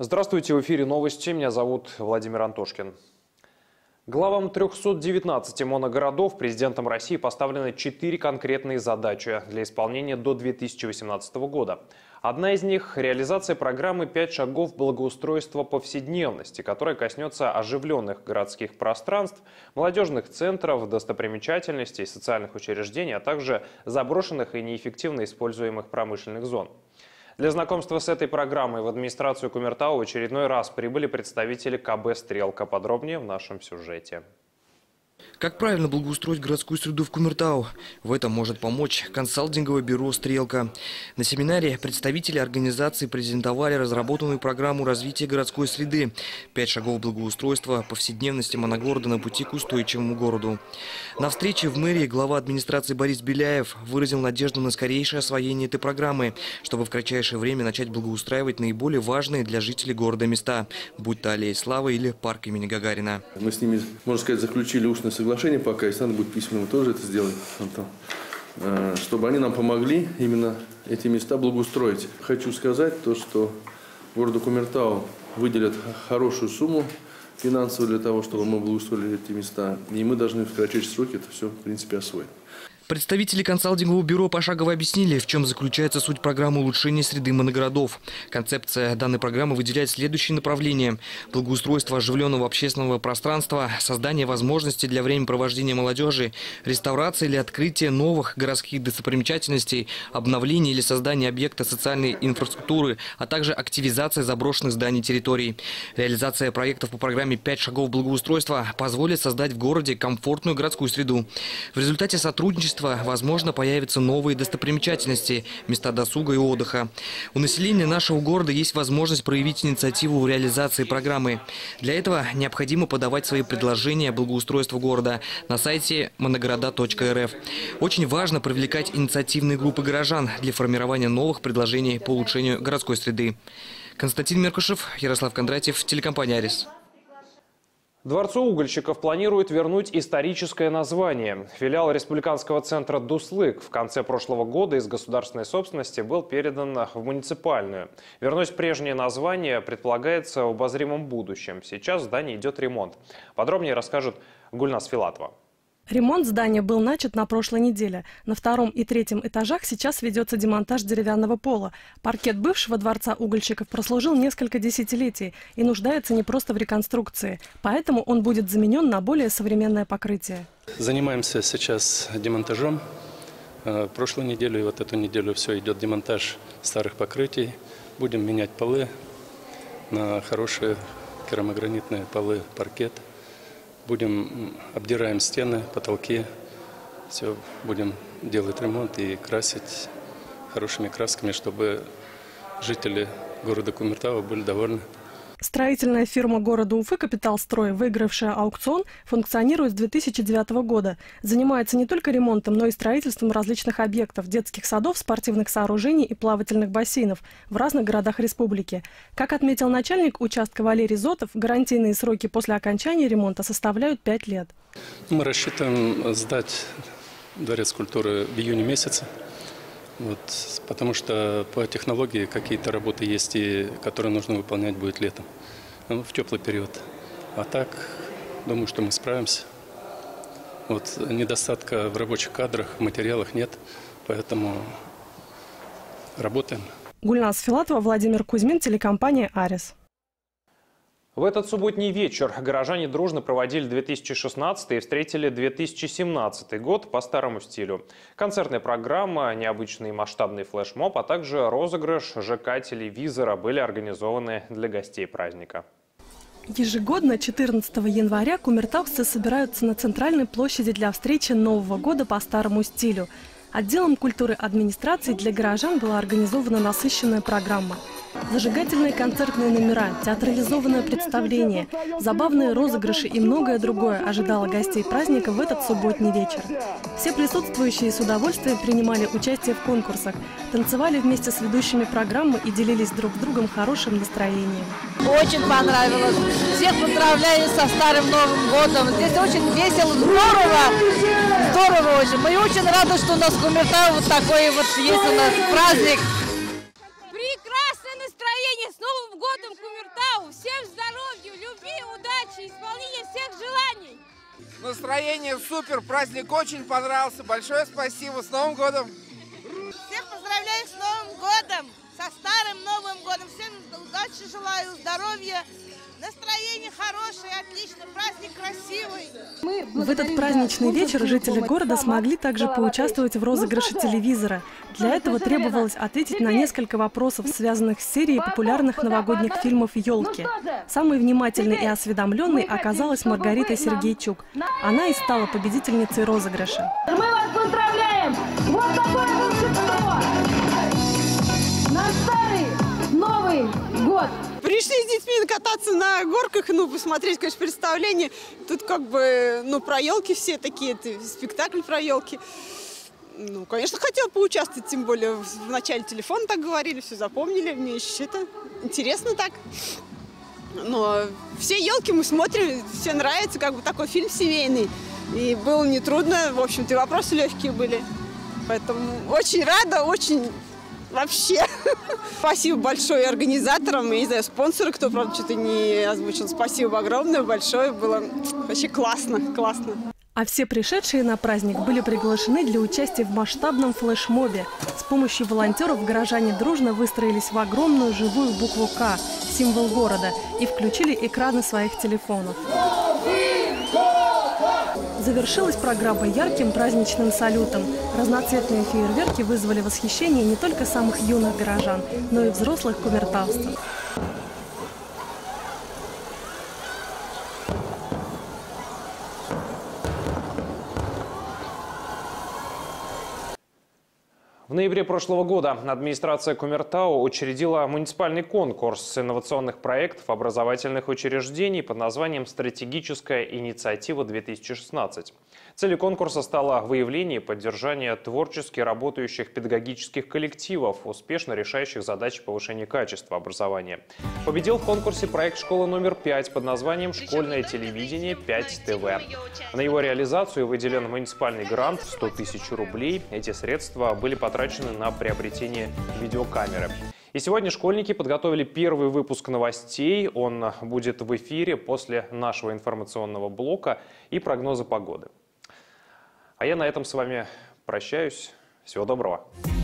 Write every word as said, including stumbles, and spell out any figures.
Здравствуйте, в эфире новости. Меня зовут Владимир Антошкин. Главам трёхсот девятнадцати моногородов президентом России поставлены четыре конкретные задачи для исполнения до две тысячи восемнадцатого года. Одна из них – реализация программы «Пять шагов благоустройства повседневности», которая коснется оживленных городских пространств, молодежных центров, достопримечательностей, социальных учреждений, а также заброшенных и неэффективно используемых промышленных зон. Для знакомства с этой программой в администрацию Кумертау в очередной раз прибыли представители ка бэ «Стрелка». Подробнее в нашем сюжете. Как правильно благоустроить городскую среду в Кумертау? В этом может помочь консалтинговое бюро «Стрелка». На семинаре представители организации презентовали разработанную программу развития городской среды. Пять шагов благоустройства повседневности моногорода на пути к устойчивому городу. На встрече в мэрии глава администрации Борис Беляев выразил надежду на скорейшее освоение этой программы, чтобы в кратчайшее время начать благоустраивать наиболее важные для жителей города места, будь то аллея Славы или парк имени Гагарина. Мы с ними, можно сказать, заключили устное соглашение пока, если надо будет письменно, мы тоже это сделаем, чтобы они нам помогли именно эти места благоустроить. Хочу сказать то, что городу Кумертау выделят хорошую сумму финансовую для того, чтобы мы благоустроили эти места, и мы должны в кратчайшие сроки это все, в принципе, освоить. Представители консалтингового бюро пошагово объяснили, в чем заключается суть программы улучшения среды моногородов. Концепция данной программы выделяет следующие направления: благоустройство оживленного общественного пространства, создание возможностей для времяпровождения молодежи, реставрация или открытие новых городских достопримечательностей, обновление или создание объекта социальной инфраструктуры, а также активизация заброшенных зданий территорий. Реализация проектов по программе «Пять шагов благоустройства» позволит создать в городе комфортную городскую среду. В результате сотрудничества возможно, появятся новые достопримечательности, места досуга и отдыха. У населения нашего города есть возможность проявить инициативу в реализации программы. Для этого необходимо подавать свои предложения благоустройству города на сайте моногорода точка эр эф. Очень важно привлекать инициативные группы горожан для формирования новых предложений по улучшению городской среды. Константин Меркушев, Ярослав Кондратьев, телекомпания «Арис». Дворцу угольщиков планируют вернуть историческое название. Филиал республиканского центра «Дуслык» в конце прошлого года из государственной собственности был передан в муниципальную. Вернуть прежнее название предполагается в обозримом будущем. Сейчас в здании идет ремонт. Подробнее расскажет Гульнас Филатова. Ремонт здания был начат на прошлой неделе. На втором и третьем этажах сейчас ведется демонтаж деревянного пола. Паркет бывшего дворца угольщиков прослужил несколько десятилетий и нуждается не просто в реконструкции. Поэтому он будет заменен на более современное покрытие. Занимаемся сейчас демонтажом. Прошлую неделю и вот эту неделю все идет демонтаж старых покрытий. Будем менять полы на хорошие керамогранитные полы, паркет. Будем обдираем стены, потолки, все будем делать ремонт и красить хорошими красками, чтобы жители города Кумертау были довольны. Строительная фирма города Уфы «Капиталстрой», выигравшая аукцион, функционирует с две тысячи девятого года. Занимается не только ремонтом, но и строительством различных объектов – детских садов, спортивных сооружений и плавательных бассейнов в разных городах республики. Как отметил начальник участка Валерий Зотов, гарантийные сроки после окончания ремонта составляют пять лет. Мы рассчитываем сдать Дворец культуры в июне месяце. Вот, потому что по технологии какие-то работы есть, и, которые нужно выполнять будет летом, ну, в теплый период. А так, думаю, что мы справимся. Вот, недостатка в рабочих кадрах, в материалах нет, поэтому работаем. Гульнас Филатова, Владимир Кузьмин, телекомпания «Арис». В этот субботний вечер горожане дружно проводили две тысячи шестнадцатый и встретили две тысячи семнадцатый год по старому стилю. Концертная программа, необычный масштабный флешмоб, а также розыгрыш ЖК-телевизора были организованы для гостей праздника. Ежегодно четырнадцатого января кумертаусцы собираются на центральной площади для встречи Нового года по старому стилю. Отделом культуры администрации для горожан была организована насыщенная программа. Зажигательные концертные номера, театрализованное представление, забавные розыгрыши и многое другое ожидало гостей праздника в этот субботний вечер. Все присутствующие с удовольствием принимали участие в конкурсах, танцевали вместе с ведущими программы и делились друг с другом хорошим настроением. Очень понравилось. Всех поздравляю со Старым Новым годом. Здесь очень весело, здорово. Здорово очень. Мы очень рады, что у нас в Кумертау вот такой вот есть у нас праздник. Прекрасное настроение. С Новым годом, Кумертау! удачи, исполнения всех желаний. Настроение супер, праздник очень понравился. Большое спасибо, с Новым годом! Всех поздравляю с Новым годом, со старым Новым годом. Всем удачи желаю, здоровья, настроение хорошее, отлично, праздник красивый. В этот праздничный вечер жители города смогли также поучаствовать в розыгрыше телевизора. Для этого требовалось ответить на несколько вопросов, связанных с серией популярных новогодних фильмов «Елки». Самой внимательной и осведомленной оказалась Маргарита Сергейчук. Она и стала победительницей розыгрыша. Мы вас поздравляем! Вот такое волшебство! На старый Новый год! Пришли с детьми кататься на горках, ну, посмотреть, конечно, представление. Тут как бы, ну, про елки все такие, это спектакль про елки. Ну, конечно, хотела поучаствовать, тем более в начале телефона так говорили, все запомнили, мне еще это интересно так. Но все елки мы смотрим, все нравится, как бы такой фильм семейный. И было нетрудно, в общем-то, и вопросы легкие были. Поэтому очень рада, очень... Вообще. Спасибо большое организаторам и, не знаю, спонсоры, кто, правда, что-то не озвучил. Спасибо огромное, большое. Было вообще классно, классно. А все пришедшие на праздник были приглашены для участия в масштабном флешмобе. С помощью волонтеров горожане дружно выстроились в огромную живую букву «К», символ города, и включили экраны своих телефонов. Завершилась программа ярким праздничным салютом. Разноцветные фейерверки вызвали восхищение не только самых юных горожан, но и взрослых кумертавцев. В ноябре прошлого года администрация Кумертау учредила муниципальный конкурс инновационных проектов образовательных учреждений под названием «Стратегическая инициатива-две тысячи шестнадцать». Целью конкурса стало выявление и поддержание творчески работающих педагогических коллективов, успешно решающих задачи повышения качества образования. Победил в конкурсе проект школы номер пять под названием «Школьное телевидение пять тэ вэ». На его реализацию выделен муниципальный грант в сто тысяч рублей. Эти средства были потрачены на приобретение видеокамеры. И сегодня школьники подготовили первый выпуск новостей. Он будет в эфире после нашего информационного блока и прогноза погоды. А я на этом с вами прощаюсь. Всего доброго.